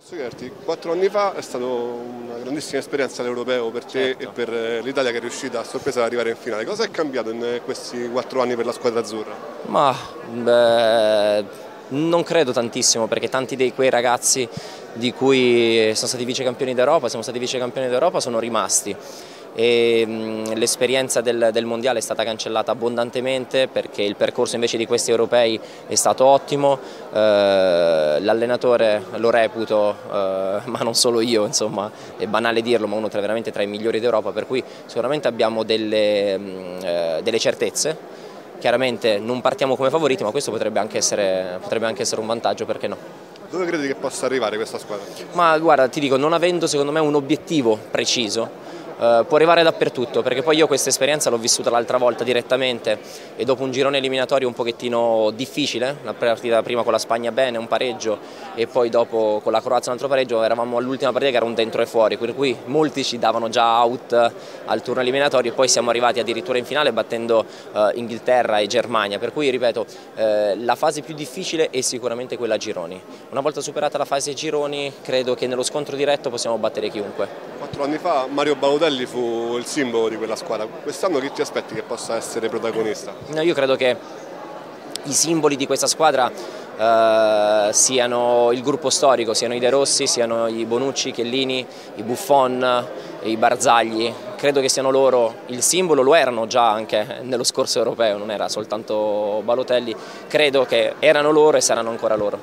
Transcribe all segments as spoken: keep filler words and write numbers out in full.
Posso chiederti, quattro anni fa è stata una grandissima esperienza all'Europeo per te Certo. e per l'Italia che è riuscita a sorpresa ad arrivare in finale. Cosa è cambiato in questi quattro anni per la squadra azzurra? Ma beh, non credo tantissimo, perché tanti di quei ragazzi di cui sono stati vice campioni d'Europa, siamo stati vice campioni d'Europa, sono rimasti. L'esperienza del, del mondiale è stata cancellata abbondantemente, perché il percorso invece di questi europei è stato ottimo. eh, l'allenatore lo reputo, eh, ma non solo io, insomma, è banale dirlo, ma uno tra, veramente tra i migliori d'Europa, per cui sicuramente abbiamo delle, eh, delle certezze. Chiaramente non partiamo come favoriti, ma questo potrebbe anche essere, potrebbe anche essere un vantaggio, perché no? Dove credi che possa arrivare questa squadra? Ma guarda, ti dico, non avendo secondo me un obiettivo preciso, Uh, può arrivare dappertutto, perché poi io questa esperienza l'ho vissuta l'altra volta direttamente, e dopo un girone eliminatorio un pochettino difficile, la partita prima con la Spagna bene, un pareggio, e poi dopo con la Croazia un altro pareggio, eravamo all'ultima partita che era un dentro e fuori, per cui molti ci davano già out al turno eliminatorio, e poi siamo arrivati addirittura in finale battendo uh, Inghilterra e Germania, per cui ripeto, eh, la fase più difficile è sicuramente quella a gironi. Una volta superata la fase gironi, credo che nello scontro diretto possiamo battere chiunque. Quattro anni fa Mario Balotelli fu il simbolo di quella squadra. Quest'anno chi ti aspetti che possa essere protagonista? No, io credo che i simboli di questa squadra eh, siano il gruppo storico, siano i De Rossi, siano i Bonucci, i Chiellini, i Buffon, i Barzagli. Credo che siano loro il simbolo, lo erano già anche nello scorso europeo, non era soltanto Balotelli. Credo che erano loro e saranno ancora loro.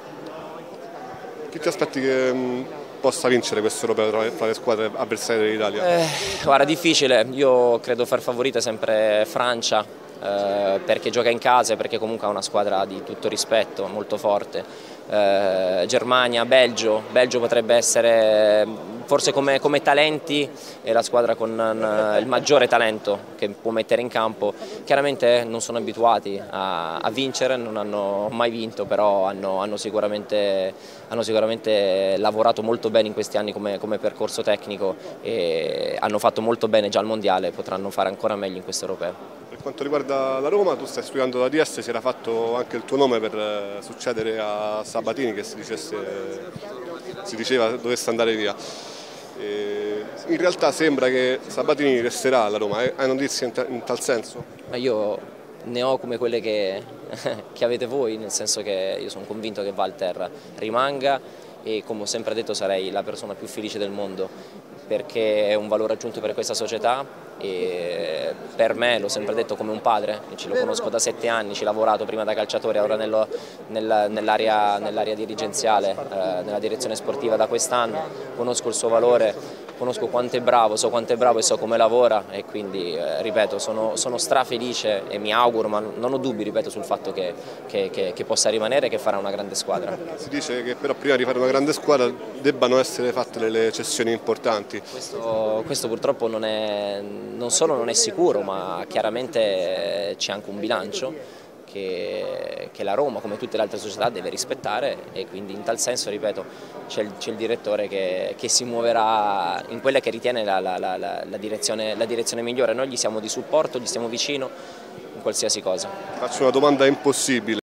Chi ti aspetti che mh, possa vincere questo europeo tra, tra le squadre avversarie dell'Italia? Eh, guarda, difficile, io credo far favorita sempre Francia, eh, perché gioca in casa e perché comunque ha una squadra di tutto rispetto, molto forte. Eh, Germania, Belgio, Belgio potrebbe essere, forse come, come talenti, è la squadra con uh, il maggiore talento che può mettere in campo. Chiaramente non sono abituati a, a vincere, non hanno mai vinto, però hanno, hanno, sicuramente, hanno sicuramente lavorato molto bene in questi anni come, come percorso tecnico, e hanno fatto molto bene già al mondiale, potranno fare ancora meglio in questo europeo. Per quanto riguarda la Roma, tu stai studiando da D S, si era fatto anche il tuo nome per eh, succedere a Sabatini, che si, dicesse, si diceva dovesse andare via. E in realtà sembra che Sabatini resterà alla Roma, hai notizie in, in tal senso? Ma io ne ho come quelle che, che avete voi, nel senso che io sono convinto che Walter rimanga, e come ho sempre detto sarei la persona più felice del mondo, perché è un valore aggiunto per questa società, e per me, l'ho sempre detto, come un padre. Ci lo conosco da sette anni, ci ho lavorato prima da calciatore, ora nello, nel, nell'area nell dirigenziale, eh, nella direzione sportiva da quest'anno, conosco il suo valore, conosco quanto è bravo, so quanto è bravo e so come lavora, e quindi eh, ripeto, sono, sono strafelice e mi auguro, ma non ho dubbi, ripeto, sul fatto che, che, che, che possa rimanere e che farà una grande squadra. Si dice che però prima di fare una grande squadra debbano essere fatte delle cessioni importanti. Questo, questo purtroppo non, è, non solo non è sicuro, ma chiaramente c'è anche un bilancio che, che la Roma, come tutte le altre società, deve rispettare, e quindi in tal senso, ripeto, c'è il, c'è il direttore che, che si muoverà in quella che ritiene la, la, la, la, direzione, la direzione migliore. Noi gli siamo di supporto, gli stiamo vicino in qualsiasi cosa. Faccio una domanda impossibile.